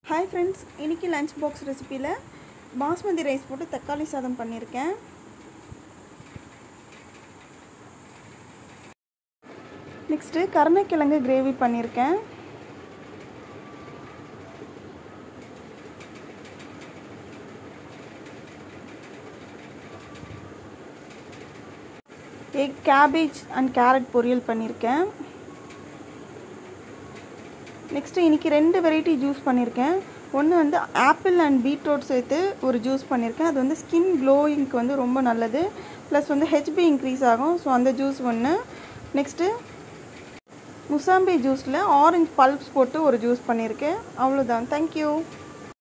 Hi friends, இன்னைக்கு lunch box ரெசிபில basmati rice போட்டு தக்காளி சாதம் பண்ணிருக்கேன். நெக்ஸ்ட் கருணைக்கிழங்கு கிரேவி பண்ணிருக்கேன். egg cabbage and carrot poriyal பண்ணிருக்கேன். நெக்ஸ்ட் இன்னைக்கு ரெண்டு வெரைட்டி ஜூஸ் பண்ணிருக்கேன். ஒன்னு வந்து ஆப்பிள் and பீட்ரூட் சேர்த்து ஒரு ஜூஸ் பண்ணிருக்கேன். அது வந்து ஸ்கின் க்ளோயிங்க்கு வந்து ரொம்ப நல்லது. ப்ளஸ் வந்து HB இன்க்ரீஸ் ஆகும். சோ அந்த ஜூஸ் ஒன்னு. நெக்ஸ்ட் முசாம்பி ஜூஸ்ல ஆரஞ்சு பல்ப்ஸ் போட்டு ஒரு ஜூஸ் பண்ணிருக்கேன். அவ்வளவுதான். Thank you.